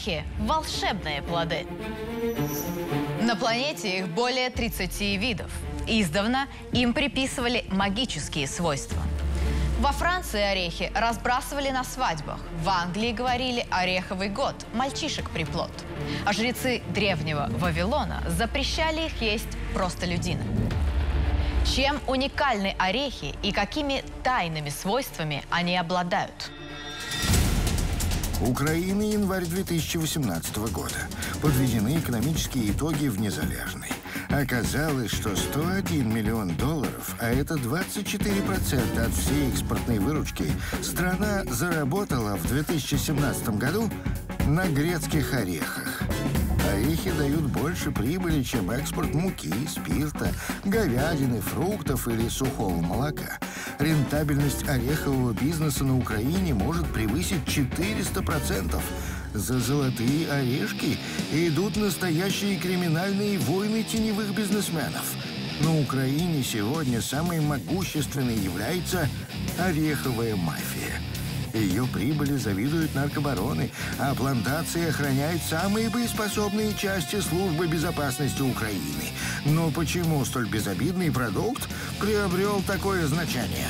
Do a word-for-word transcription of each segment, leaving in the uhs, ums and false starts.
Орехи – волшебные плоды. На планете их более тридцати видов. Издавна им приписывали магические свойства. Во Франции орехи разбрасывали на свадьбах. В Англии говорили «ореховый год», «мальчишек приплод». А жрецы древнего Вавилона запрещали их есть простолюдинам. Чем уникальны орехи и какими тайными свойствами они обладают? Украина, январь две тысячи восемнадцатого года. Подведены экономические итоги в Незалежной. Оказалось, что сто один миллион долларов, а это двадцать четыре процента от всей экспортной выручки, страна заработала в две тысячи семнадцатом году на грецких орехах. Орехи дают больше прибыли, чем экспорт муки, спирта, говядины, фруктов или сухого молока. Рентабельность орехового бизнеса на Украине может превысить четыреста процентов. За золотые орешки идут настоящие криминальные войны теневых бизнесменов. На Украине сегодня самой могущественной является ореховая мафия. Ее прибыли завидуют наркобароны, а плантации охраняют самые боеспособные части службы безопасности Украины. Но почему столь безобидный продукт приобрел такое значение?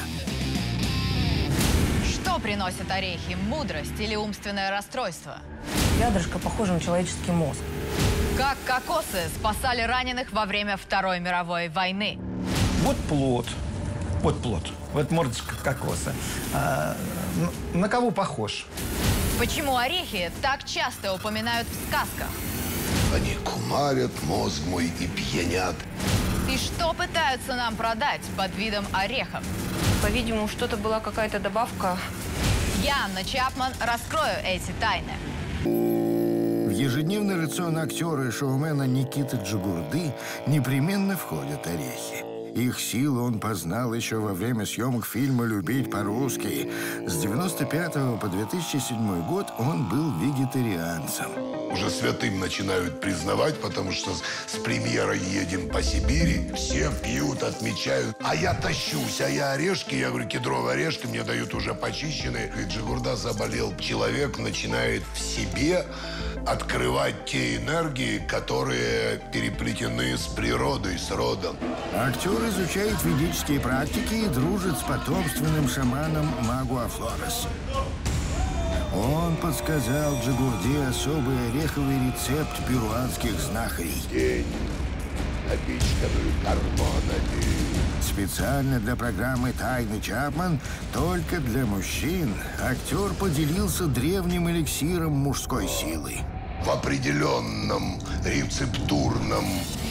Что приносят орехи? Мудрость или умственное расстройство? Ядрышко похоже на человеческий мозг. Как кокосы спасали раненых во время Второй мировой войны? Вот плод. Вот плод. Вот мордочка кокоса. А, на кого похож? Почему орехи так часто упоминают в сказках? Они кумарят мозг мой и пьянят. И что пытаются нам продать под видом орехов? По-видимому, что-то была какая-то добавка. Я, Анна Чапман, раскрою эти тайны. В ежедневный рацион актера и шоумена Никиты Джигурды непременно входят орехи. Их силу он познал еще во время съемок фильма «Любить по-русски». С девяносто пятого по две тысячи седьмой год он был вегетарианцем. Уже святым начинают признавать, потому что с премьерой едем по Сибири, все пьют, отмечают. А я тащусь, а я орешки, я говорю, кедровые орешки мне дают уже почищенные. И Джигурда заболел. Человек начинает в себе открывать те энергии, которые переплетены с природой, с родом. Актер изучает ведические практики и дружит с потомственным шаманом Магуа Флорес. Он подсказал Джигурде особый ореховый рецепт перуанских знахарей. День напичканную гормонами. Специально для программы «Тайны Чапман», только для мужчин, актер поделился древним эликсиром мужской силы. В определенном рецептурном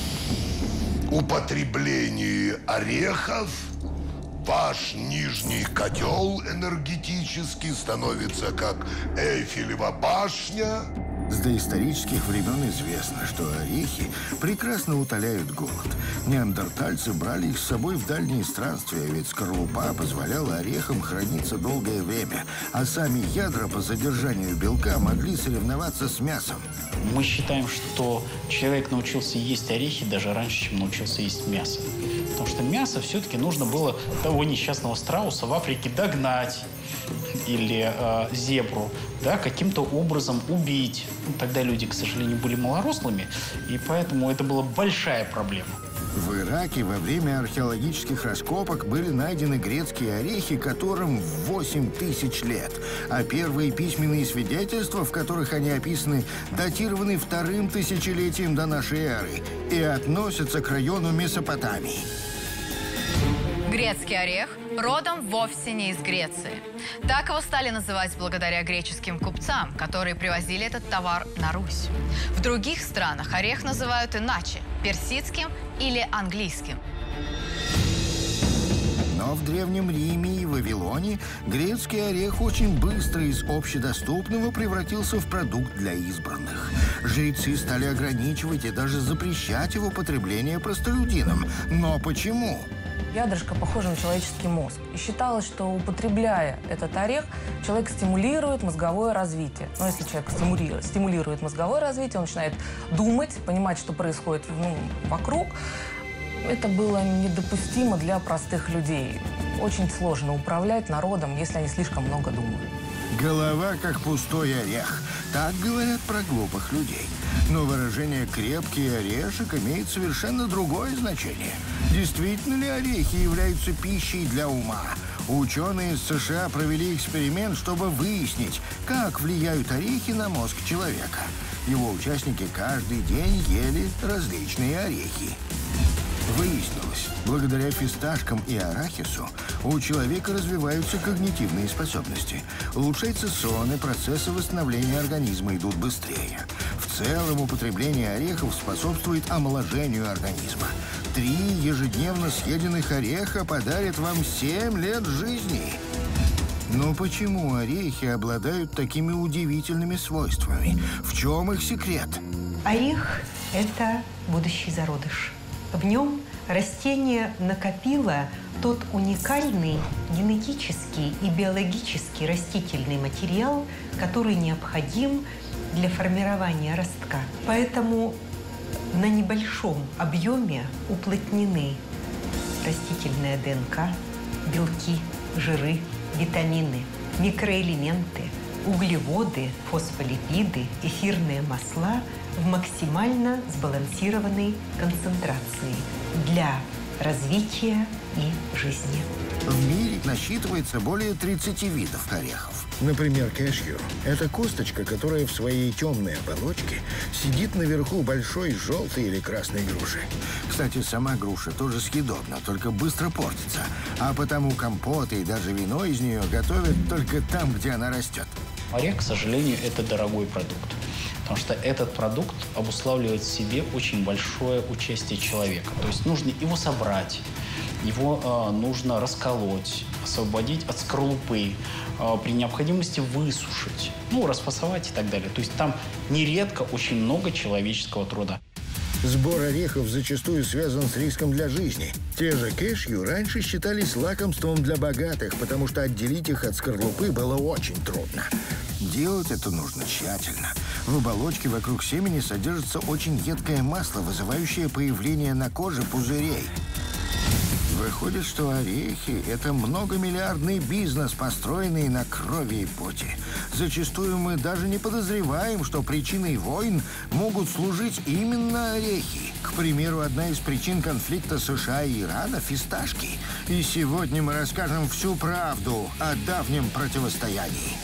употреблении орехов ваш нижний котел энергетически становится как Эйфелева башня. С доисторических времен известно, что орехи прекрасно утоляют голод. Неандертальцы брали их с собой в дальние странствия, ведь скорлупа позволяла орехам храниться долгое время, а сами ядра по задержанию белка могли соревноваться с мясом. Мы считаем, что человек научился есть орехи даже раньше, чем научился есть мясо. Потому что мясо все-таки нужно было того несчастного страуса в Африке догнать или э, зебру, да, каким-то образом убить. Ну, тогда люди, к сожалению, были малорослыми, и поэтому это была большая проблема. В Ираке во время археологических раскопок были найдены грецкие орехи, которым восемь тысяч лет. А первые письменные свидетельства, в которых они описаны, датированы вторым тысячелетием до нашей эры и относятся к району Месопотамии. Грецкий орех родом вовсе не из Греции. Так его стали называть благодаря греческим купцам, которые привозили этот товар на Русь. В других странах орех называют иначе – персидским или английским. Но в Древнем Риме и Вавилоне грецкий орех очень быстро из общедоступного превратился в продукт для избранных. Жрецы стали ограничивать и даже запрещать его потребление простолюдинам. Но почему? Ядрышко похоже на человеческий мозг. И считалось, что употребляя этот орех, человек стимулирует мозговое развитие. Но если человек стимулирует, стимулирует мозговое развитие, он начинает думать, понимать, что происходит ну, вокруг. Это было недопустимо для простых людей. Очень сложно управлять народом, если они слишком много думают. Голова как пустой орех. Так говорят про глупых людей. Но выражение «крепкий орешек» имеет совершенно другое значение. Действительно ли орехи являются пищей для ума? Ученые из США провели эксперимент, чтобы выяснить, как влияют орехи на мозг человека. Его участники каждый день ели различные орехи. Выяснилось, благодаря фисташкам и арахису у человека развиваются когнитивные способности. Улучшается сон, и процессы восстановления организма идут быстрее. В целом, употребление орехов способствует омоложению организма. Три ежедневно съеденных ореха подарят вам семь лет жизни. Но почему орехи обладают такими удивительными свойствами? В чем их секрет? Орех – это будущий зародыш. В нем растение накопило тот уникальный генетический и биологический растительный материал, который необходим для формирования ростка. Поэтому на небольшом объеме уплотнены растительная ДНК, белки, жиры, витамины, микроэлементы, углеводы, фосфолипиды, эфирные масла в максимально сбалансированной концентрации для развития и жизни. В мире насчитывается более тридцати видов орехов. Например, кэшью – это косточка, которая в своей темной оболочке сидит наверху большой желтой или красной груши. Кстати, сама груша тоже съедобна, только быстро портится. А потому компоты и даже вино из нее готовят только там, где она растет. Орех, к сожалению, это дорогой продукт. Потому что этот продукт обуславливает в себе очень большое участие человека. То есть нужно его собрать, его э, нужно расколоть, освободить от скорлупы, э, при необходимости высушить, ну, расфасовать и так далее. То есть там нередко очень много человеческого труда. Сбор орехов зачастую связан с риском для жизни. Те же кэшью раньше считались лакомством для богатых, потому что отделить их от скорлупы было очень трудно. Делать это нужно тщательно. В оболочке вокруг семени содержится очень едкое масло, вызывающее появление на коже пузырей. Выходит, что орехи – это многомиллиардный бизнес, построенный на крови и поте. Зачастую мы даже не подозреваем, что причиной войн могут служить именно орехи. К примеру, одна из причин конфликта США и Ирана – фисташки. И сегодня мы расскажем всю правду о давнем противостоянии.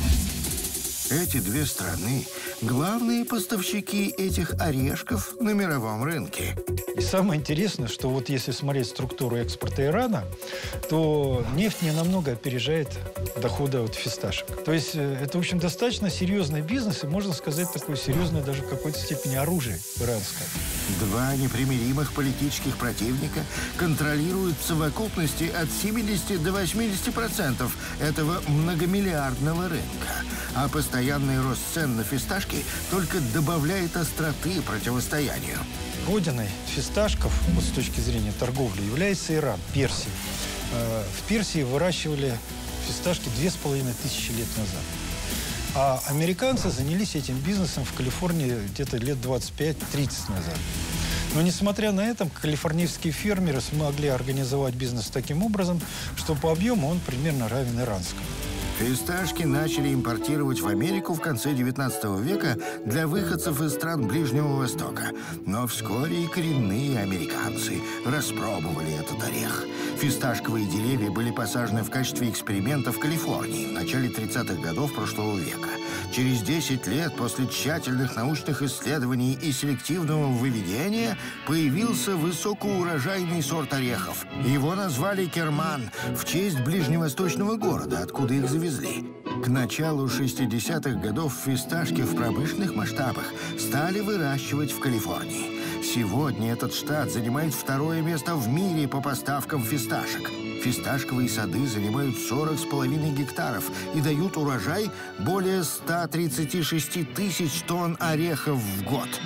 Эти две страны – главные поставщики этих орешков на мировом рынке. И самое интересное, что вот если смотреть структуру экспорта Ирана, то нефть не намного опережает доходы от фисташек. То есть это, в общем, достаточно серьезный бизнес, и, можно сказать, такое серьезное даже в какой-то степени оружие иранское. Два непримиримых политических противника контролируют в совокупности от семидесяти до восьмидесяти процентов этого многомиллиардного рынка. А постоянный рост цен на фисташки только добавляет остроты противостоянию. Родиной фисташков, вот с точки зрения торговли, является Иран, Персия. В Персии выращивали фисташки две с половиной тысячи лет назад. А американцы занялись этим бизнесом в Калифорнии где-то лет двадцать пять тридцать назад. Но, несмотря на это, калифорнийские фермеры смогли организовать бизнес таким образом, что по объему он примерно равен иранскому. Фисташки начали импортировать в Америку в конце девятнадцатого века для выходцев из стран Ближнего Востока. Но вскоре и коренные американцы распробовали этот орех. Фисташковые деревья были посажены в качестве эксперимента в Калифорнии в начале тридцатых годов прошлого века. Через десять лет после тщательных научных исследований и селективного выведения появился высокоурожайный сорт орехов. Его назвали Керман в честь ближневосточного города, откуда их завезли. К началу шестидесятых годов фисташки в промышленных масштабах стали выращивать в Калифорнии. Сегодня этот штат занимает второе место в мире по поставкам фисташек. Фисташковые сады занимают сорок с половиной гектаров и дают урожай более ста тридцати шести тысяч тонн орехов в год.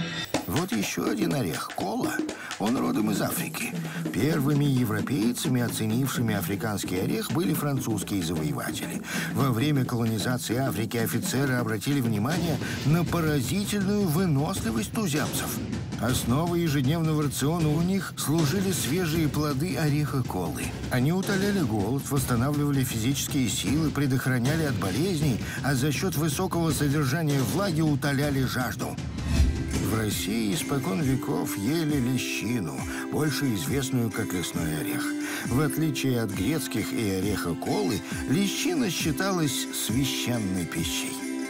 Вот еще один орех – кола. Он родом из Африки. Первыми европейцами, оценившими африканский орех, были французские завоеватели. Во время колонизации Африки офицеры обратили внимание на поразительную выносливость туземцев. Основой ежедневного рациона у них служили свежие плоды ореха колы. Они утоляли голод, восстанавливали физические силы, предохраняли от болезней, а за счет высокого содержания влаги утоляли жажду. В России испокон веков ели лещину, больше известную как лесной орех. В отличие от грецких и ореха колы, лещина считалась священной пищей.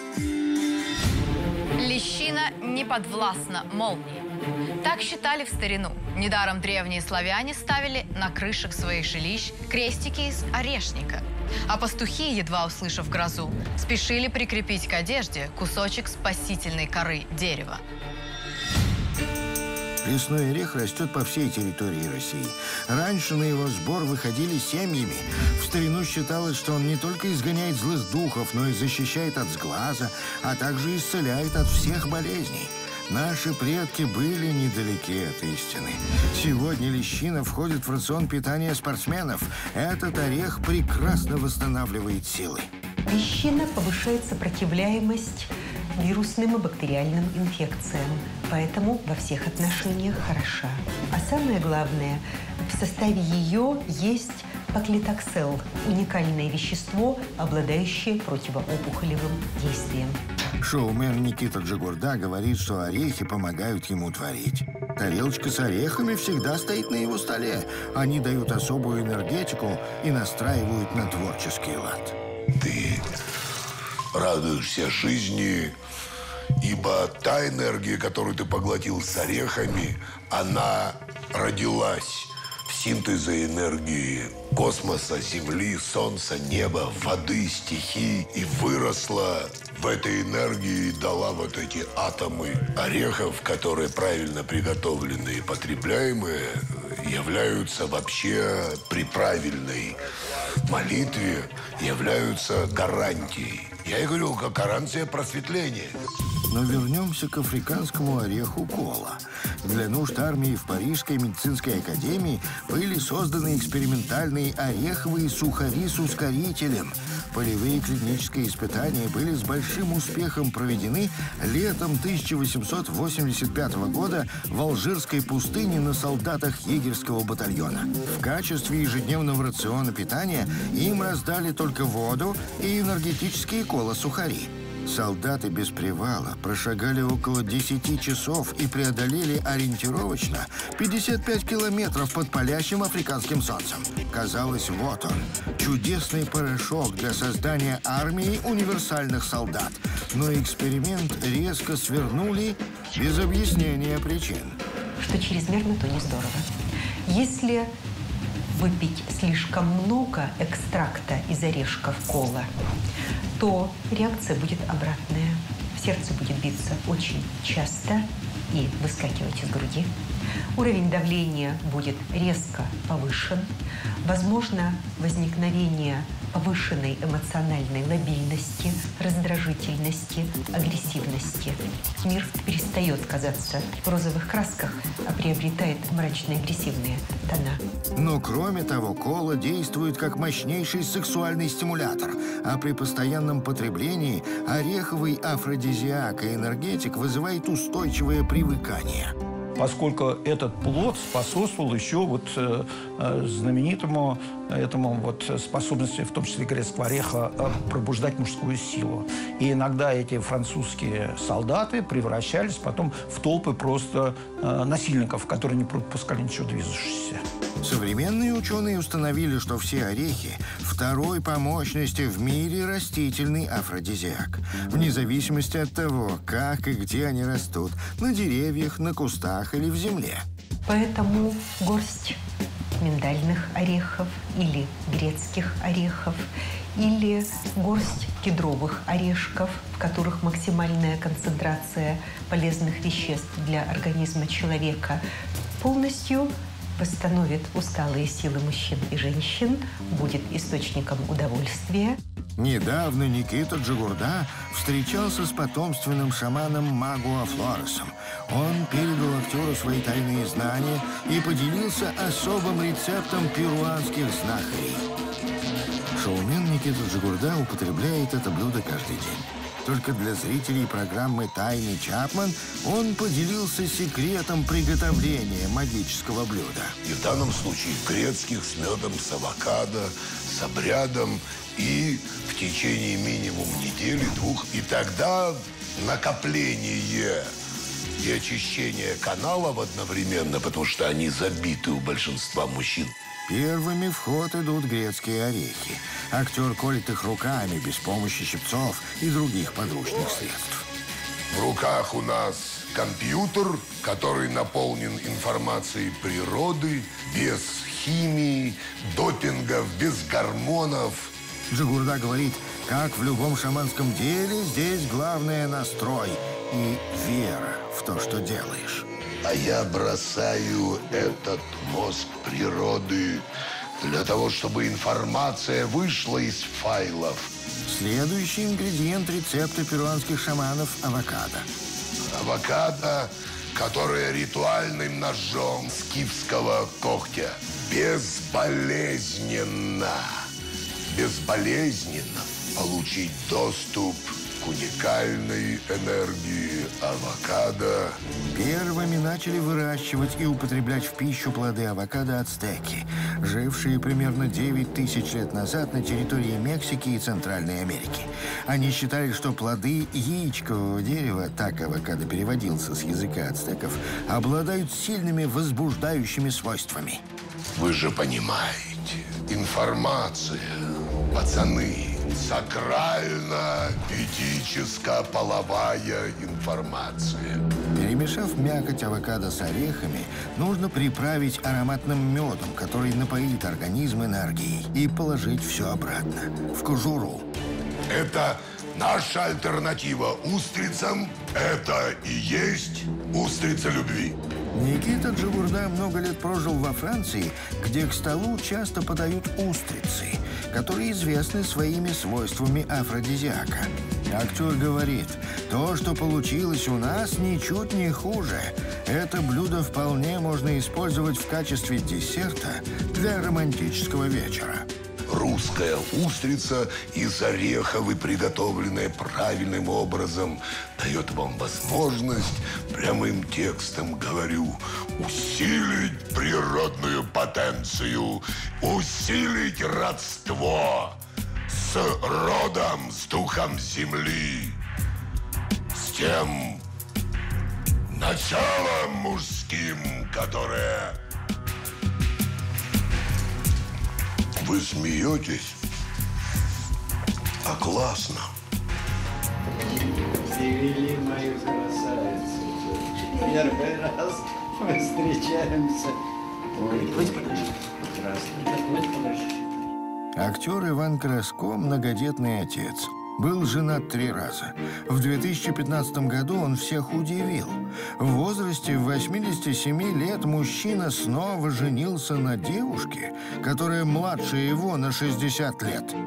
Лещина не подвластна молнии. Так считали в старину. Недаром древние славяне ставили на крышах своих жилищ крестики из орешника. А пастухи, едва услышав грозу, спешили прикрепить к одежде кусочек спасительной коры дерева. Лесной орех растет по всей территории России. Раньше на его сбор выходили семьями. В старину считалось, что он не только изгоняет злых духов, но и защищает от сглаза, а также исцеляет от всех болезней. Наши предки были недалеки от истины. Сегодня лещина входит в рацион питания спортсменов. Этот орех прекрасно восстанавливает силы. Лещина повышает сопротивляемость вирусным и бактериальным инфекциям, поэтому во всех отношениях хороша. А самое главное, в составе ее есть паклитоксел – уникальное вещество, обладающее противоопухолевым действием. Шоумен Никита Джигурда говорит, что орехи помогают ему творить. Тарелочка с орехами всегда стоит на его столе. Они дают особую энергетику и настраивают на творческий лад. Ты радуешься жизни, ибо та энергия, которую ты поглотил с орехами, она родилась в синтезе энергии космоса, Земли, Солнца, неба, воды, стихий и выросла в этой энергии и дала вот эти атомы орехов, которые правильно приготовленные и потребляемые, являются вообще при правильной молитве, являются гарантией. Я и говорю, как гарантия просветления. Но вернемся к африканскому ореху кола. Для нужд армии в Парижской медицинской академии были созданы экспериментальные ореховые сухари с ускорителем. Полевые клинические испытания были с большим успехом проведены летом тысяча восемьсот восемьдесят пятого года в Алжирской пустыне на солдатах егерского батальона. В качестве ежедневного рациона питания им раздали только воду и энергетические кола-сухари. Солдаты без привала прошагали около десяти часов и преодолели ориентировочно пятьдесят пять километров под палящим африканским солнцем. Казалось, вот он, чудесный порошок для создания армии универсальных солдат. Но эксперимент резко свернули без объяснения причин. Что чрезмерно, то не здорово. Если выпить слишком много экстракта из орешков кола, то реакция будет обратная. Сердце будет биться очень часто и выскакивать из груди. Уровень давления будет резко повышен. Возможно возникновение повышенной эмоциональной лобильности, раздражительности, агрессивности. Мир перестает казаться в розовых красках, а приобретает мрачно-агрессивные тона. Но кроме того, кола действует как мощнейший сексуальный стимулятор, а при постоянном потреблении ореховый афродизиак и энергетик вызывает устойчивое привыкание. Поскольку этот плод способствовал еще вот э, э, знаменитому этому вот способности, в том числе грецкого ореха, э, пробуждать мужскую силу. И иногда эти французские солдаты превращались потом в толпы просто э, насильников, которые не пропускали ничего движущегося. Современные ученые установили, что все орехи – второй по мощности в мире растительный афродизиак. Вне зависимости от того, как и где они растут – на деревьях, на кустах или в земле. Поэтому горсть миндальных орехов или грецких орехов или горсть кедровых орешков, в которых максимальная концентрация полезных веществ для организма человека, полностью восстановит усталые силы мужчин и женщин, будет источником удовольствия. Недавно Никита Джигурда встречался с потомственным шаманом Магуа Флоресом. Он передал актеру свои тайные знания и поделился особым рецептом перуанских знахарей. Шоумен Никита Джигурда употребляет это блюдо каждый день. Только для зрителей программы «Тайны Чапман» он поделился секретом приготовления магического блюда. И в данном случае грецких с медом, с авокадо, с обрядом и в течение минимум недели-двух. И тогда накопление и очищение каналов одновременно, потому что они забиты у большинства мужчин. Первыми в ход идут грецкие орехи. Актер колет их руками, без помощи щипцов и других подручных средств. В руках у нас компьютер, который наполнен информацией природы, без химии, допингов, без гормонов. Джигурда говорит, как в любом шаманском деле, здесь главное настрой и вера в то, что делаешь. А я бросаю этот мозг природы для того, чтобы информация вышла из файлов. Следующий ингредиент рецепта перуанских шаманов – авокадо. Авокадо, которое ритуальным ножом скифского когтя безболезненно, безболезненно получить доступ к уникальной энергии авокадо. Первыми начали выращивать и употреблять в пищу плоды авокадо ацтеки, жившие примерно девять тысяч лет назад на территории Мексики и Центральной Америки. Они считали, что плоды яичкового дерева, так авокадо переводился с языка ацтеков, обладают сильными возбуждающими свойствами. Вы же понимаете, информация, пацаны, сакрально-этическо-половая информация. Перемешав мякоть авокадо с орехами, нужно приправить ароматным медом, который напоит организм энергией, и положить все обратно, в кожуру. Это наша альтернатива устрицам. Это и есть устрица любви. Никита Джигурда много лет прожил во Франции, где к столу часто подают устрицы, которые известны своими свойствами афродизиака. Актер говорит, то, что получилось у нас, ничуть не хуже. Это блюдо вполне можно использовать в качестве десерта для романтического вечера. Русская устрица из орехов, и приготовленная правильным образом, дает вам возможность, прямым текстом говорю, усилить природную потенцию, усилить родство с родом, с духом земли, с тем началом мужским, которое... Вы смеетесь? А классно. Привели мою красавицу. Первый раз мы встречаемся. Ой, здравствуйте. Актер Иван Краско – многодетный отец. Был женат три раза. В две тысячи пятнадцатом году он всех удивил. В возрасте восьмидесяти семи лет мужчина снова женился на девушке, которая младше его на шестьдесят лет.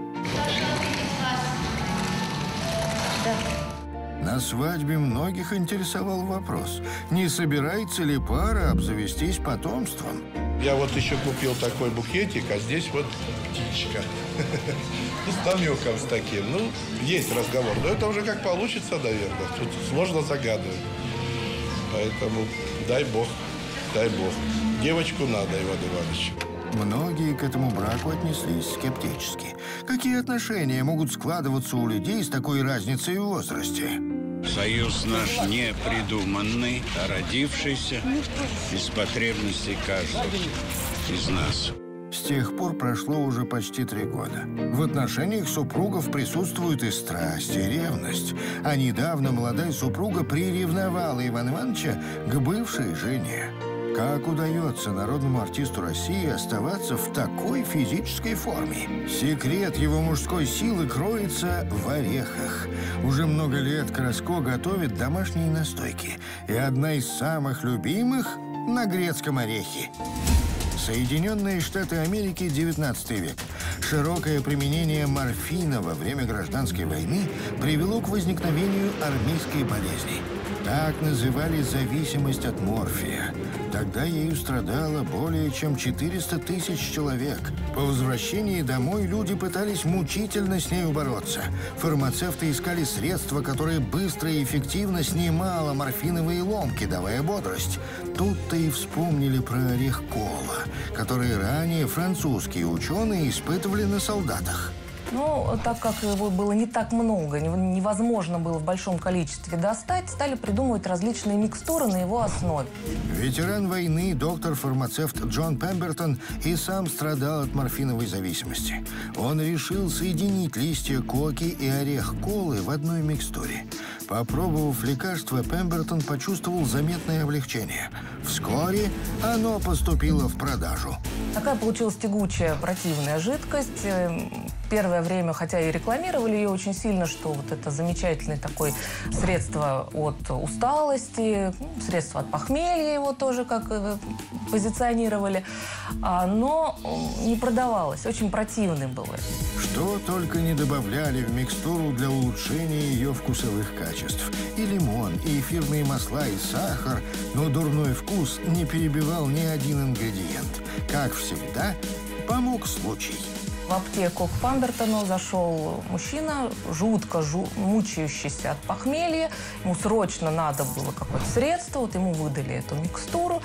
На свадьбе многих интересовал вопрос, не собирается ли пара обзавестись потомством. Я вот еще купил такой букетик, а здесь вот птичка. Ну, с намеком с таким. Ну, есть разговор. Но это уже как получится, наверное. Тут сложно загадывать. Поэтому дай бог, дай бог. Девочку надо, Иван Иванович. Многие к этому браку отнеслись скептически. Какие отношения могут складываться у людей с такой разницей в возрасте? Союз наш не придуманный, а родившийся из потребностей каждого из нас. С тех пор прошло уже почти три года. В отношениях супругов присутствует и страсть, и ревность. А недавно молодая супруга приревновала Ивана Ивановича к бывшей жене. Как удается народному артисту России оставаться в такой физической форме? Секрет его мужской силы кроется в орехах. Уже много лет Краско готовит домашние настойки. И одна из самых любимых – на грецком орехе. Соединенные Штаты Америки, девятнадцатый век. Широкое применение морфина во время гражданской войны привело к возникновению армейской болезни. Так называли зависимость от морфия. Тогда ею страдало более чем четыреста тысяч человек. По возвращении домой люди пытались мучительно с нею бороться. Фармацевты искали средства, которые быстро и эффективно снимало морфиновые ломки, давая бодрость. Тут-то и вспомнили про орех кола, который ранее французские ученые испытывали на солдатах. Ну, так как его было не так много, невозможно было в большом количестве достать, стали придумывать различные микстуры на его основе. Ветеран войны, доктор-фармацевт Джон Пембертон и сам страдал от морфиновой зависимости. Он решил соединить листья коки и орех колы в одной микстуре. Попробовав лекарство, Пембертон почувствовал заметное облегчение. Вскоре оно поступило в продажу. Такая получилась тягучая, противная жидкость. Первое время, хотя и рекламировали ее очень сильно, что вот это замечательное такое средство от усталости, средство от похмелья его тоже как позиционировали, но не продавалось. Очень противным было. Что только не добавляли в микстуру для улучшения ее вкусовых качеств. И лимон, и эфирные масла, и сахар, но дурной вкус не перебивал ни один ингредиент. Как всегда, помог случай. В аптеку к Пембертону зашел мужчина, жутко жу мучающийся от похмелья. Ему срочно надо было какое-то средство, вот ему выдали эту микстуру.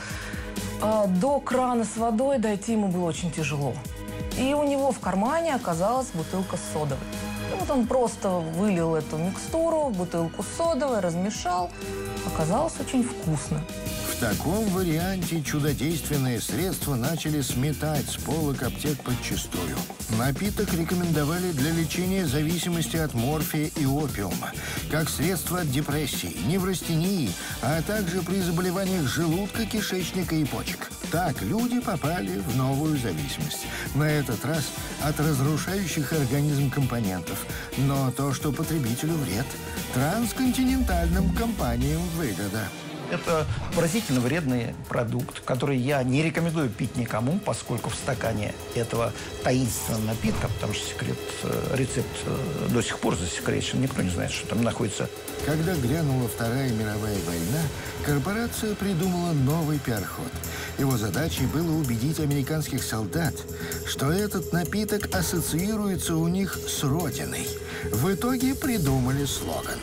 А до крана с водой дойти ему было очень тяжело. И у него в кармане оказалась бутылка с содовой. И вот он просто вылил эту микстуру в бутылку содовой, размешал. Оказалось очень вкусно. В таком варианте чудодейственное средство начали сметать с полок аптек подчистую. Напиток рекомендовали для лечения зависимости от морфия и опиума, как средство от депрессии, неврастении, а также при заболеваниях желудка, кишечника и почек. Так люди попали в новую зависимость. На этот раз от разрушающих организм компонентов. Но то, что потребителю вред, трансконтинентальным компаниям выгода. Это поразительно вредный продукт, который я не рекомендую пить никому, поскольку в стакане этого таинственного напитка, потому что секрет, рецепт до сих пор засекречен, никто не знает, что там находится. Когда грянула Вторая мировая война, корпорация придумала новый пиар-ход. Его задачей было убедить американских солдат, что этот напиток ассоциируется у них с родиной. В итоге придумали слоган.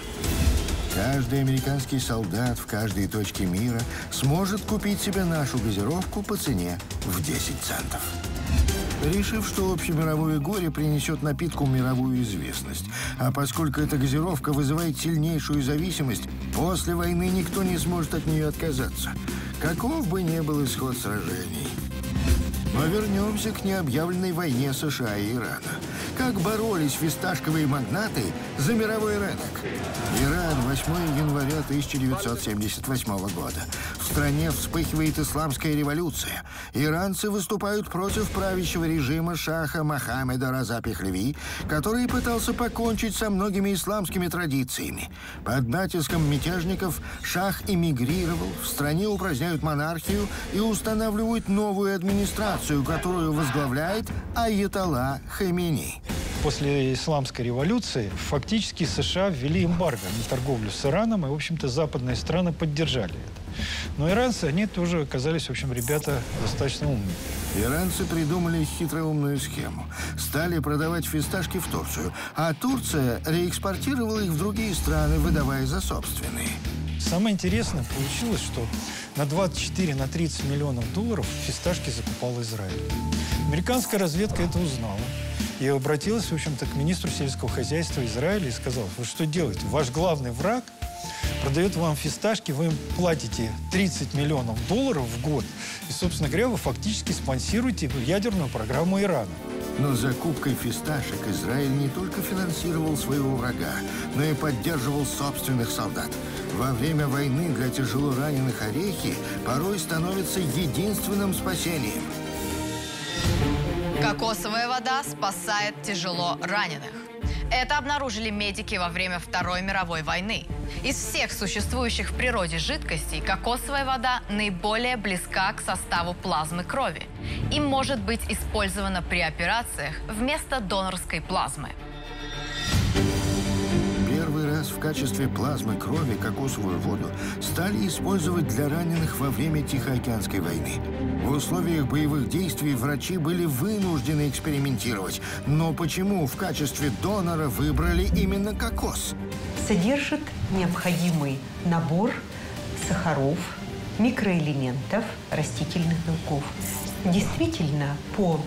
Каждый американский солдат в каждой точке мира сможет купить себе нашу газировку по цене в десять центов. Решив, что общемировое горе принесет напитку мировую известность, а поскольку эта газировка вызывает сильнейшую зависимость, после войны никто не сможет от нее отказаться, каков бы ни был исход сражений. Но вернемся к необъявленной войне США и Ирана. Как боролись фисташковые магнаты за мировой рынок. Иран, восьмого января тысяча девятьсот семьдесят восьмого года. В стране вспыхивает исламская революция. Иранцы выступают против правящего режима шаха Мохаммеда Реза Пехлеви, который пытался покончить со многими исламскими традициями. Под натиском мятежников шах эмигрировал, в стране упраздняют монархию и устанавливают новую администрацию, которую возглавляет Айятолла Хаминеи. После исламской революции фактически США ввели эмбарго на торговлю с Ираном, и, в общем-то, западные страны поддержали это. Но иранцы, они тоже оказались, в общем, ребята достаточно умные. Иранцы придумали хитроумную схему. Стали продавать фисташки в Турцию, а Турция реэкспортировала их в другие страны, выдавая за собственные. Самое интересное получилось, что на двадцать четыре на тридцать миллионов долларов фисташки закупал Израиль. Американская разведка это узнала и обратилась, в общем-то, к министру сельского хозяйства Израиля и сказала: вы что делаете? Ваш главный враг продает вам фисташки, вы им платите тридцать миллионов долларов в год. И, собственно говоря, вы фактически спонсируете ядерную программу Ирана. Но закупкой фисташек Израиль не только финансировал своего врага, но и поддерживал собственных солдат. Во время войны для тяжело раненых орехи порой становятся единственным спасением. Кокосовая вода спасает тяжело раненых. Это обнаружили медики во время Второй мировой войны. Из всех существующих в природе жидкостей кокосовая вода наиболее близка к составу плазмы крови и может быть использована при операциях вместо донорской плазмы. Первый раз в качестве плазмы крови кокосовую воду стали использовать для раненых во время Тихоокеанской войны. В условиях боевых действий врачи были вынуждены экспериментировать. Но почему в качестве донора выбрали именно кокос? Содержит необходимый набор сахаров, микроэлементов, растительных белков. Действительно, по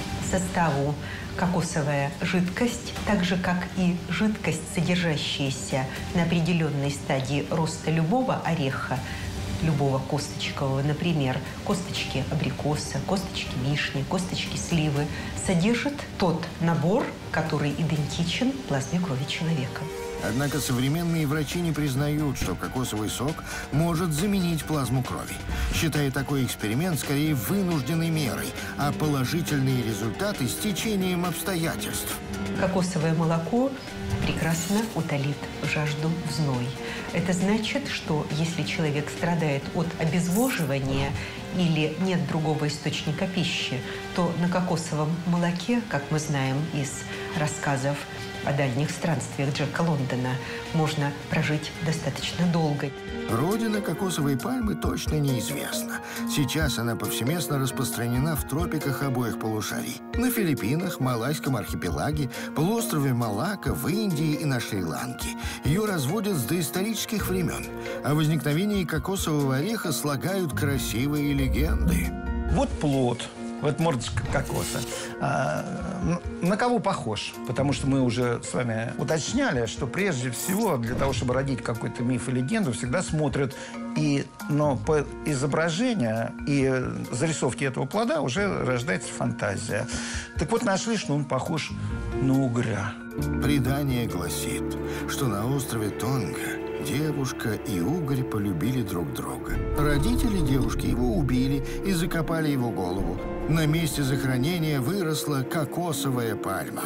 составу кокосовая жидкость, так же как и жидкость, содержащаяся на определенной стадии роста любого ореха, любого косточкового, например, косточки абрикоса, косточки вишни, косточки сливы, содержит тот набор, который идентичен плазме крови человека. Однако современные врачи не признают, что кокосовый сок может заменить плазму крови, считая такой эксперимент скорее вынужденной мерой, а положительные результаты с течением обстоятельств. Кокосовое молоко прекрасно утолит жажду в зной. Это значит, что если человек страдает от обезвоживания или нет другого источника пищи, то на кокосовом молоке, как мы знаем из рассказов о дальних странствиях Джека Лондона, можно прожить достаточно долго. Родина кокосовой пальмы точно неизвестна. Сейчас она повсеместно распространена в тропиках обоих полушарий. На Филиппинах, Малайском архипелаге, полуострове Малакка, в Индии и на Шри-Ланке. Ее разводят с доисторических времен. О возникновении кокосового ореха слагают красивые легенды. Вот плод. Вот мордочка кокоса. А, на кого похож? Потому что мы уже с вами уточняли, что прежде всего для того, чтобы родить какой-то миф и легенду, всегда смотрят и, но по изображению и зарисовке этого плода уже рождается фантазия. Так вот, нашли, что он похож на угря. Предание гласит, что на острове Тонга девушка и угорь полюбили друг друга. Родители девушки его убили и закопали его голову. На месте захоронения выросла кокосовая пальма.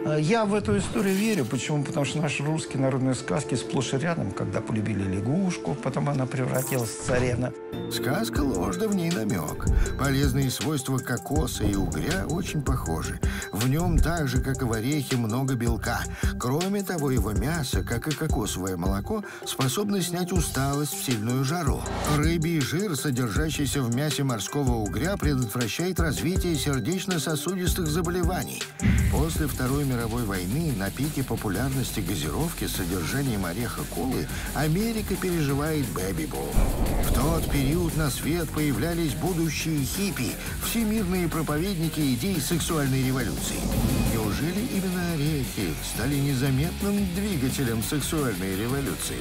Я в эту историю верю. Почему? Потому что наши русские народные сказки сплошь и рядом. Когда полюбили лягушку, потом она превратилась в царевну. Сказка ложь, да в ней намек. Полезные свойства кокоса и угря очень похожи. В нем так же, как и в орехе, много белка. Кроме того, его мясо, как и кокосовое молоко, способно снять усталость в сильную жару. Рыбий жир, содержащийся в мясе морского угря, предотвращает развитие сердечно-сосудистых заболеваний. После Второй мировой войны на пике популярности газировки с содержанием ореха колы Америка переживает бэби-бум. В тот период на свет появлялись будущие хиппи, всемирные проповедники идей сексуальной революции. Неужели именно орехи стали незаметным двигателем сексуальной революции?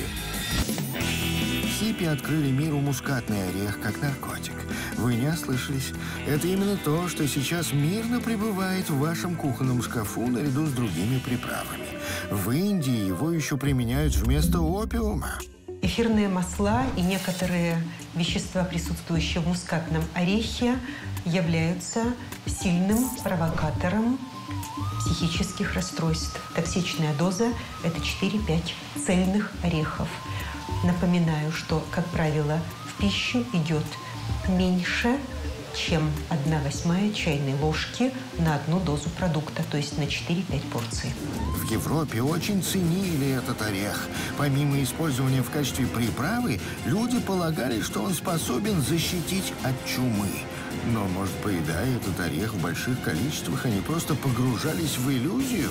Хиппи открыли миру мускатный орех как наркотик. Вы не ослышались. Это именно то, что сейчас мирно пребывает в вашем кухонном шкафу наряду с другими приправами. В Индии его еще применяют вместо опиума. Эфирные масла и некоторые вещества, присутствующие в мускатном орехе, являются сильным провокатором психических расстройств. Токсичная доза – это четыре-пять цельных орехов. Напоминаю, что, как правило, в пищу идет меньше, чем одна восьмая чайной ложки на одну дозу продукта, то есть на четыре-пять порций. В Европе очень ценили этот орех. Помимо использования в качестве приправы, люди полагали, что он способен защитить от чумы. Но, может, поедая этот орех в больших количествах, они просто погружались в иллюзию?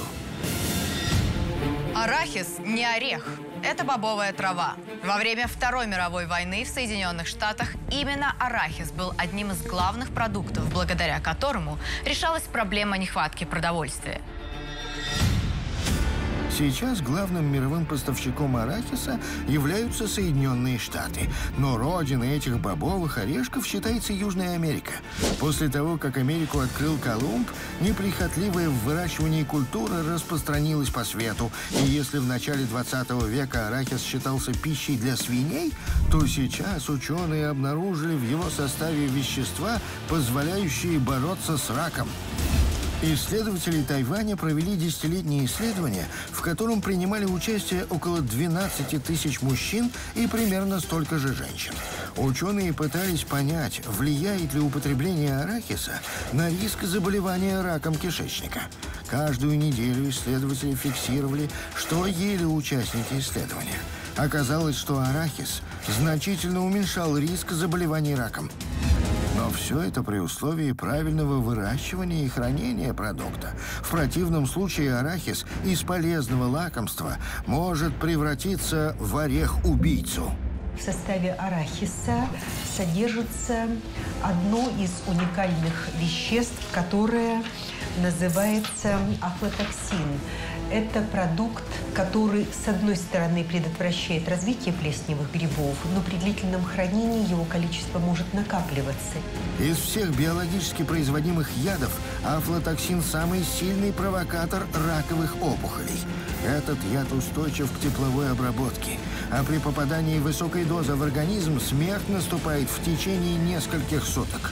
Арахис не орех. Это бобовая трава. Во время Второй мировой войны в Соединенных Штатах именно арахис был одним из главных продуктов, благодаря которому решалась проблема нехватки продовольствия. Сейчас главным мировым поставщиком арахиса являются Соединенные Штаты. Но родиной этих бобовых орешков считается Южная Америка. После того, как Америку открыл Колумб, неприхотливая в выращивании культура распространилась по свету. И если в начале двадцатого века арахис считался пищей для свиней, то сейчас ученые обнаружили в его составе вещества, позволяющие бороться с раком. Исследователи Тайваня провели десятилетнее исследование, в котором принимали участие около двенадцати тысяч мужчин и примерно столько же женщин. Ученые пытались понять, влияет ли употребление арахиса на риск заболевания раком кишечника. Каждую неделю исследователи фиксировали, что ели участники исследования. Оказалось, что арахис значительно уменьшал риск заболеваний раком. Но все это при условии правильного выращивания и хранения продукта. В противном случае арахис из полезного лакомства может превратиться в орех-убийцу. В составе арахиса содержится одно из уникальных веществ, которое называется афлатоксин. Это продукт, который, с одной стороны, предотвращает развитие плесневых грибов, но при длительном хранении его количество может накапливаться. Из всех биологически производимых ядов афлатоксин самый сильный провокатор раковых опухолей. Этот яд устойчив к тепловой обработке, а при попадании высокой дозы в организм смерть наступает в течение нескольких суток.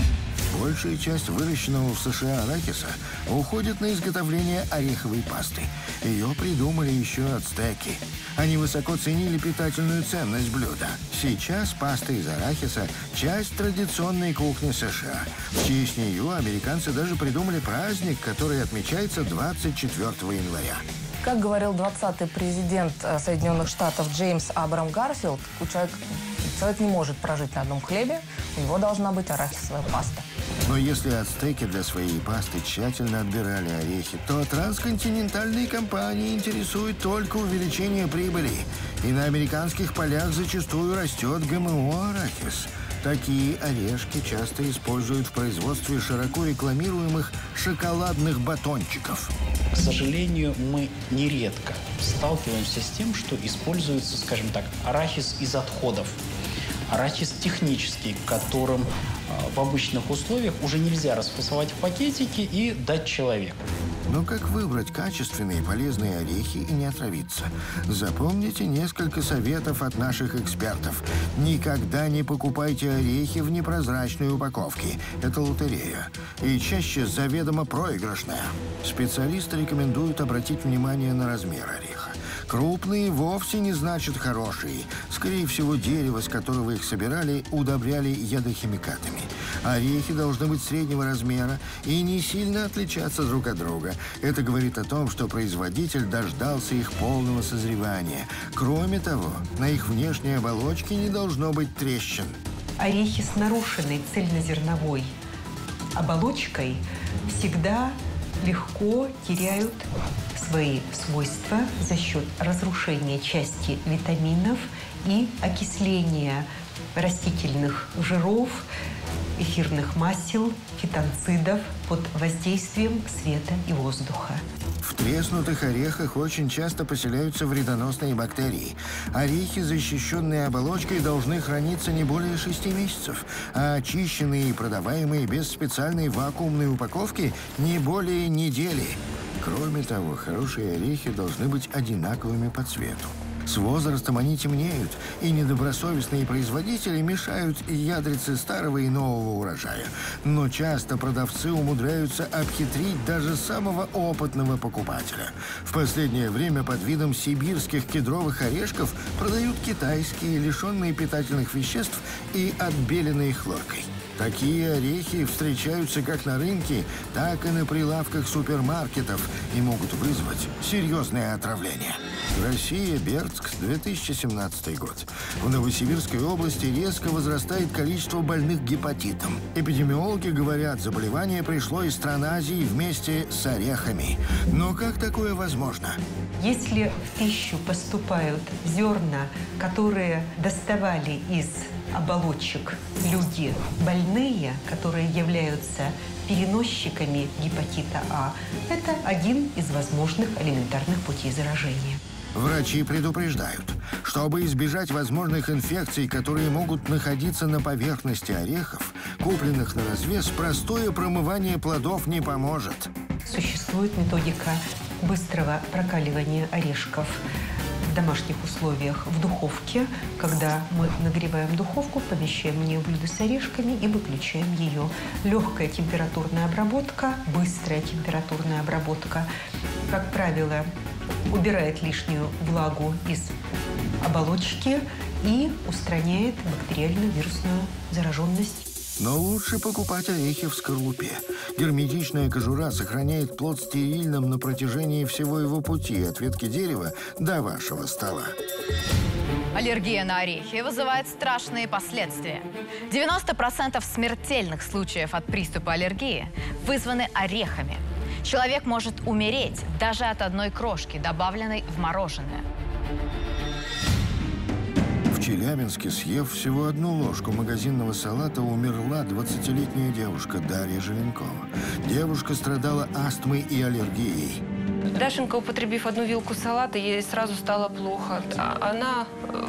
Большая часть выращенного в США арахиса уходит на изготовление ореховой пасты. Ее придумали еще ацтеки. Они высоко ценили питательную ценность блюда. Сейчас паста из арахиса – часть традиционной кухни США. В честь нее американцы даже придумали праздник, который отмечается двадцать четвёртого января. Как говорил двадцатый президент Соединенных Штатов Джеймс Абрам Гарфилд, человек, человек не может прожить на одном хлебе, у него должна быть арахисовая паста. Но если ацтеки для своей пасты тщательно отбирали орехи, то трансконтинентальные компании интересует только увеличение прибыли. И на американских полях зачастую растет ГМО-арахис. Такие орешки часто используют в производстве широко рекламируемых шоколадных батончиков. К сожалению, мы нередко сталкиваемся с тем, что используется, скажем так, арахис из отходов. Арахис технический, которым э, в обычных условиях уже нельзя расфасовать в пакетики и дать человеку. Но как выбрать качественные полезные орехи и не отравиться? Запомните несколько советов от наших экспертов. Никогда не покупайте орехи в непрозрачной упаковке. Это лотерея. И чаще заведомо проигрышная. Специалисты рекомендуют обратить внимание на размер ореха. Крупные вовсе не значат хорошие. Скорее всего, дерево, с которого их собирали, удобряли ядохимикатами. Орехи должны быть среднего размера и не сильно отличаться друг от друга. Это говорит о том, что производитель дождался их полного созревания. Кроме того, на их внешней оболочке не должно быть трещин. Орехи с нарушенной цельнозерновой оболочкой всегда легко теряют свои свойства за счет разрушения части витаминов и окисления растительных жиров, эфирных масел, фитонцидов под воздействием света и воздуха. В треснутых орехах очень часто поселяются вредоносные бактерии. Орехи, защищенные оболочкой, должны храниться не более шести месяцев, а очищенные и продаваемые без специальной вакуумной упаковки не более недели. Кроме того, хорошие орехи должны быть одинаковыми по цвету. С возрастом они темнеют, и недобросовестные производители мешают ядрицы старого и нового урожая. Но часто продавцы умудряются обхитрить даже самого опытного покупателя. В последнее время под видом сибирских кедровых орешков продают китайские, лишенные питательных веществ и отбеленные хлоркой. Такие орехи встречаются как на рынке, так и на прилавках супермаркетов и могут вызвать серьезное отравление. Россия, Бердск, две тысячи семнадцатый год. В Новосибирской области резко возрастает количество больных гепатитом. Эпидемиологи говорят, заболевание пришло из стран Азии вместе с орехами. Но как такое возможно? Если в пищу поступают зерна, которые доставали из оболочек люди больные, которые являются переносчиками гепатита А, это один из возможных элементарных путей заражения. Врачи предупреждают, чтобы избежать возможных инфекций, которые могут находиться на поверхности орехов, купленных на развес, простое промывание плодов не поможет. Существует методика быстрого прокаливания орешков домашних условиях в духовке, когда мы нагреваем духовку, помещаем в нее блюдо с орешками и выключаем ее. Легкая температурная обработка, быстрая температурная обработка, как правило, убирает лишнюю влагу из оболочки и устраняет бактериально-вирусную зараженность. Но лучше покупать орехи в скорлупе. Герметичная кожура сохраняет плод стерильным на протяжении всего его пути от ветки дерева до вашего стола. Аллергия на орехи вызывает страшные последствия. девяносто процентов смертельных случаев от приступа аллергии вызваны орехами. Человек может умереть даже от одной крошки, добавленной в мороженое. В Челябинске, съев всего одну ложку магазинного салата, умерла двадцатилетняя девушка Дарья Желенкова. Девушка страдала астмой и аллергией. Дашенька, употребив одну вилку салата, ей сразу стало плохо. Она,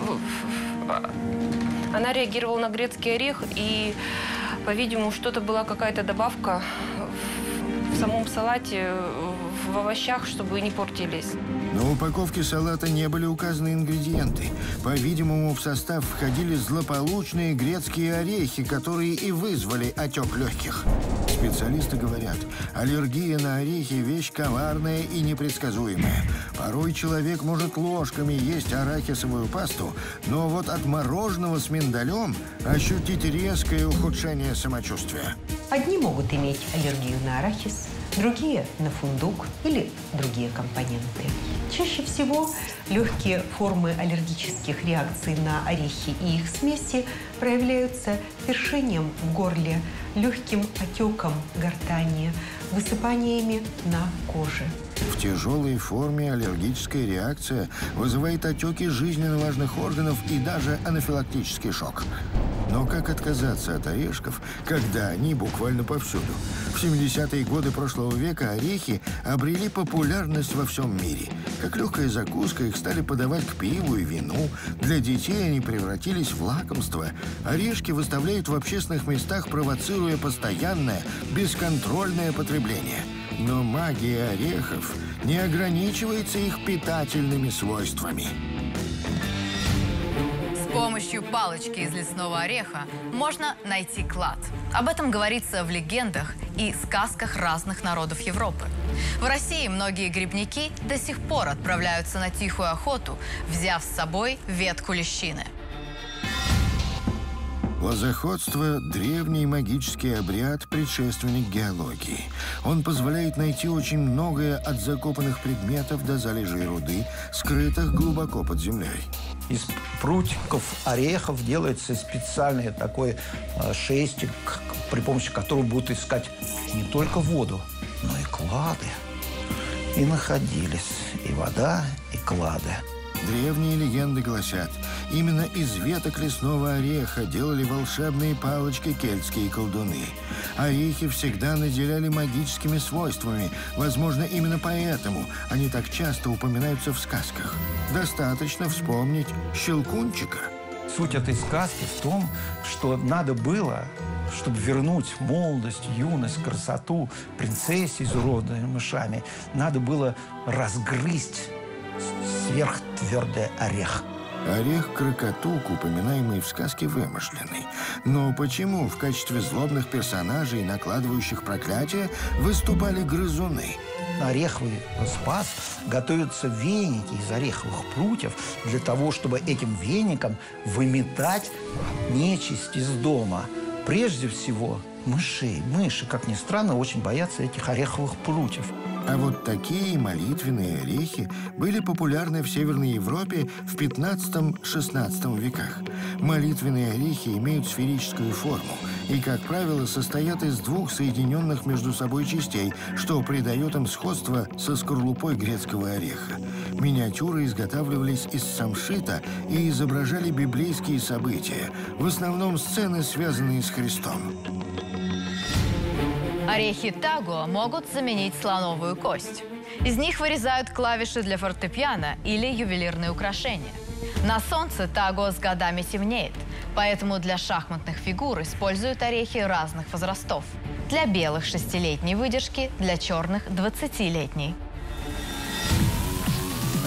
она реагировала на грецкий орех, и, по-видимому, что-то была какая-то добавка в самом салате, в овощах, чтобы не портились. На упаковке салата не были указаны ингредиенты. По-видимому, в состав входили злополучные грецкие орехи, которые и вызвали отек легких. Специалисты говорят, аллергия на орехи – вещь коварная и непредсказуемая. Порой человек может ложками есть арахисовую пасту, но вот от мороженого с миндалем ощутить резкое ухудшение самочувствия. Одни могут иметь аллергию на арахис, другие – на фундук или другие компоненты. Чаще всего легкие формы аллергических реакций на орехи и их смеси проявляются першением в горле, легким отеком гортани, высыпаниями на коже. В тяжелой форме аллергическая реакция вызывает отеки жизненно важных органов и даже анафилактический шок. Но как отказаться от орешков, когда они буквально повсюду? В семидесятые годы прошлого века орехи обрели популярность во всем мире. Как легкая закуска их стали подавать к пиву и вину. Для детей они превратились в лакомство. Орешки выставляют в общественных местах, провоцируя постоянное, бесконтрольное потребление. Но магия орехов не ограничивается их питательными свойствами. С помощью палочки из лесного ореха можно найти клад. Об этом говорится в легендах и сказках разных народов Европы. В России многие грибники до сих пор отправляются на тихую охоту, взяв с собой ветку лещины. Лозоходство – древний магический обряд, предшественник геологии. Он позволяет найти очень многое от закопанных предметов до залежей руды, скрытых глубоко под землей. Из прутиков орехов делается специальный такой шестик, при помощи которого будут искать не только воду, но и клады. И находились и вода, и клады. Древние легенды гласят, именно из веток лесного ореха делали волшебные палочки кельтские колдуны. Орехи всегда наделяли магическими свойствами. Возможно, именно поэтому они так часто упоминаются в сказках. Достаточно вспомнить Щелкунчика. Суть этой сказки в том, что надо было, чтобы вернуть молодость, юность, красоту принцессе, изуродованной мышами, надо было разгрызть сверхтвердый орех. Орех крокотук, упоминаемый в сказке, вымышленный. Но почему в качестве злобных персонажей, накладывающих проклятия, выступали грызуны? Ореховый спас готовятся веники из ореховых прутьев для того, чтобы этим веником выметать нечисть из дома. Прежде всего, мышей. Мыши, как ни странно, очень боятся этих ореховых прутьев. А вот такие молитвенные орехи были популярны в Северной Европе в пятнадцатом-шестнадцатом веках. Молитвенные орехи имеют сферическую форму и, как правило, состоят из двух соединенных между собой частей, что придает им сходство со скорлупой грецкого ореха. Миниатюры изготавливались из самшита и изображали библейские события, в основном сцены, связанные с Христом. Орехи таго могут заменить слоновую кость. Из них вырезают клавиши для фортепиано или ювелирные украшения. На солнце таго с годами темнеет, поэтому для шахматных фигур используют орехи разных возрастов. Для белых – шестилетней выдержки, для черных – двадцатилетней.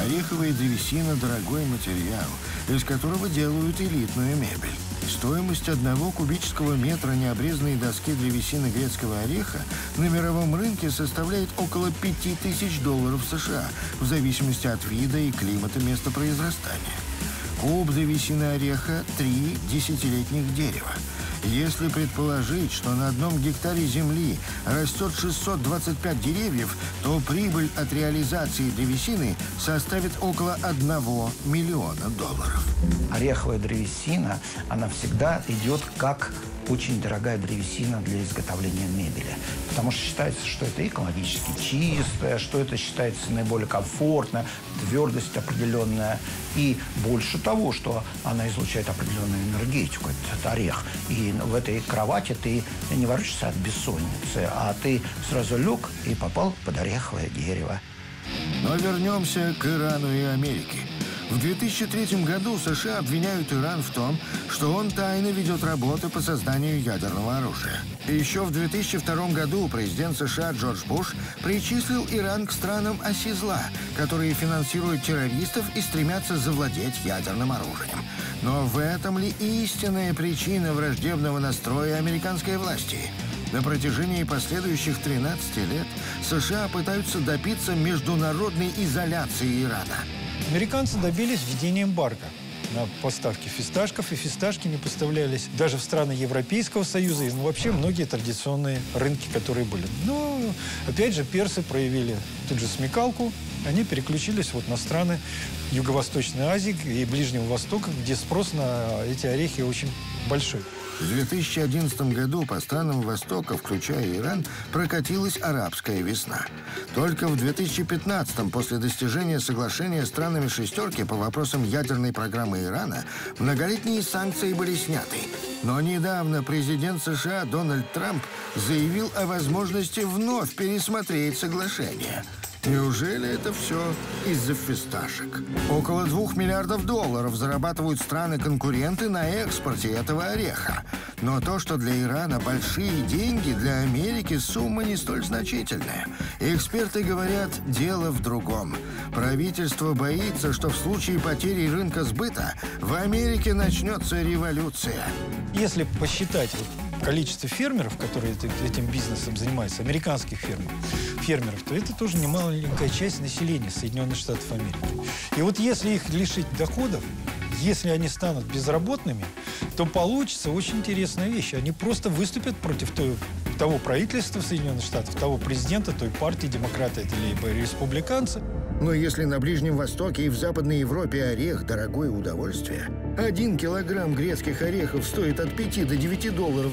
Ореховая древесина – дорогой материал, из которого делают элитную мебель. Стоимость одного кубического метра необрезанной доски древесины грецкого ореха на мировом рынке составляет около пяти тысяч долларов США, в зависимости от вида и климата места произрастания. Куб древесины ореха – три десятилетних дерева. Если предположить, что на одном гектаре земли растет шестьсот двадцать пять деревьев, то прибыль от реализации древесины составит около одного миллиона долларов. Ореховая древесина, она всегда идет как очень дорогая древесина для изготовления мебели. Потому что считается, что это экологически чистое, что это считается наиболее комфортно, твердость определенная. И больше того, что она излучает определенную энергетику, этот орех. И в этой кровати ты не ворочишься от бессонницы, а ты сразу лег и попал под ореховое дерево. Но вернемся к Ирану и Америке. В две тысячи третьем году США обвиняют Иран в том, что он тайно ведет работы по созданию ядерного оружия. Еще в две тысячи втором году президент США Джордж Буш причислил Иран к странам оси зла, которые финансируют террористов и стремятся завладеть ядерным оружием. Но в этом ли истинная причина враждебного настроя американской власти? На протяжении последующих тринадцати лет США пытаются добиться международной изоляции Ирана. Американцы добились введения эмбарго на поставки фисташков, и фисташки не поставлялись даже в страны Европейского Союза и ну, вообще многие традиционные рынки, которые были. Но, опять же, персы проявили тут же смекалку, они переключились вот на страны Юго-Восточной Азии и Ближнего Востока, где спрос на эти орехи очень большой. В две тысячи одиннадцатом году по странам Востока, включая Иран, прокатилась арабская весна. Только в две тысячи пятнадцатом, после достижения соглашения с странами «шестерки» по вопросам ядерной программы Ирана, многолетние санкции были сняты. Но недавно президент США Дональд Трамп заявил о возможности вновь пересмотреть соглашение. Неужели это все из-за фисташек? Около двух миллиардов долларов зарабатывают страны-конкуренты на экспорте этого ореха. Но то, что для Ирана большие деньги, для Америки сумма не столь значительная. Эксперты говорят, дело в другом. Правительство боится, что в случае потери рынка сбыта в Америке начнется революция. Если посчитать вот количество фермеров, которые этим бизнесом занимаются, американских фермеров, фермеров, то это тоже немаленькая часть населения Соединенных Штатов Америки. И вот если их лишить доходов, если они станут безработными, то получится очень интересная вещь. Они просто выступят против той, того правительства Соединенных Штатов, того президента, той партии, демократы это либо республиканцы. Но если на Ближнем Востоке и в Западной Европе орех – дорогое удовольствие, один килограмм грецких орехов стоит от пяти до девяти долларов,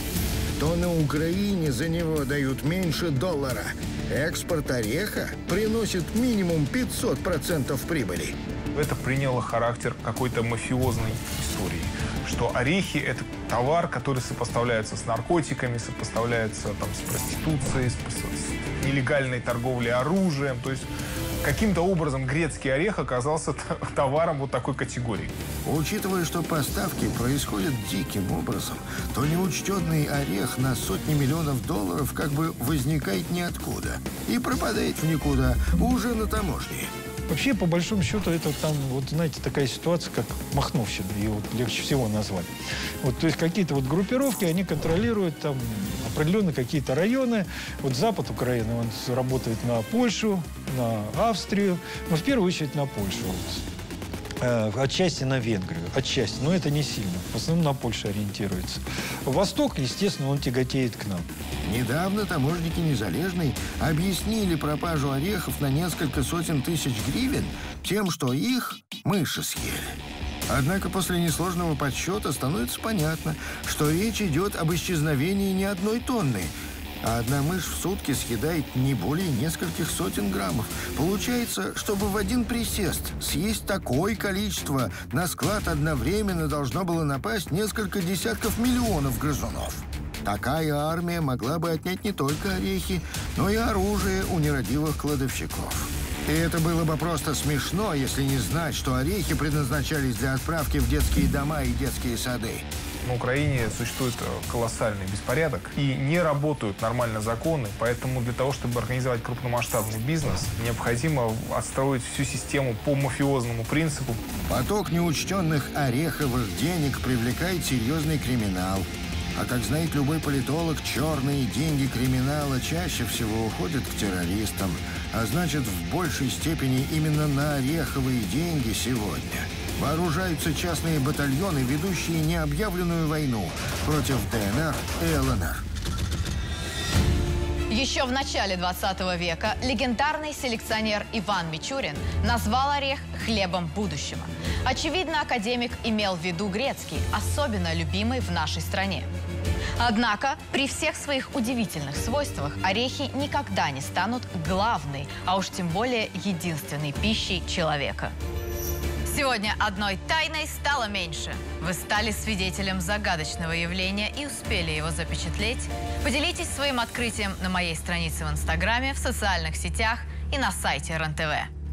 то на Украине за него дают меньше доллара. Экспорт ореха приносит минимум пятьсот процентов прибыли. Это приняло характер какой-то мафиозной истории, что орехи – это товар, который сопоставляется с наркотиками, сопоставляется там, с проституцией, с, с нелегальной торговлей оружием. То есть каким-то образом грецкий орех оказался товаром вот такой категории. Учитывая, что поставки происходят диким образом, то неучтенный орех на сотни миллионов долларов как бы возникает ниоткуда и пропадает в никуда уже на таможне. Вообще, по большому счету, это там, вот знаете, такая ситуация, как махновщина, ее вот легче всего назвать. Вот, то есть какие-то вот группировки, они контролируют там определенно какие-то районы. Вот запад Украины, он работает на Польшу, на Австрию, но в первую очередь на Польшу. Вот. Э, отчасти на Венгрию, отчасти, но это не сильно. В основном на Польшу ориентируется. Восток, естественно, он тяготеет к нам. Недавно таможенники Незалежной объяснили пропажу орехов на несколько сотен тысяч гривен тем, что их мыши съели. Однако после несложного подсчета становится понятно, что речь идет об исчезновении не одной тонны, а одна мышь в сутки съедает не более нескольких сотен граммов. Получается, чтобы в один присест съесть такое количество, на склад одновременно должно было напасть несколько десятков миллионов грызунов. Такая армия могла бы отнять не только орехи, но и оружие у нерадивых кладовщиков. И это было бы просто смешно, если не знать, что орехи предназначались для отправки в детские дома и детские сады. На Украине существует колоссальный беспорядок и не работают нормально законы, поэтому для того, чтобы организовать крупномасштабный бизнес, необходимо отстроить всю систему по мафиозному принципу. Поток неучтенных ореховых денег привлекает серьезный криминал. А как знает любой политолог, черные деньги криминала чаще всего уходят к террористам. А значит, в большей степени именно на ореховые деньги сегодня вооружаются частные батальоны, ведущие необъявленную войну против ДНР и ЛНР. Еще в начале двадцатого века легендарный селекционер Иван Мичурин назвал орех хлебом будущего. Очевидно, академик имел в виду грецкий, особенно любимый в нашей стране. Однако при всех своих удивительных свойствах орехи никогда не станут главной, а уж тем более единственной пищей человека. Сегодня одной тайной стало меньше. Вы стали свидетелем загадочного явления и успели его запечатлеть? Поделитесь своим открытием на моей странице в Инстаграме, в социальных сетях и на сайте эр эн тэ вэ.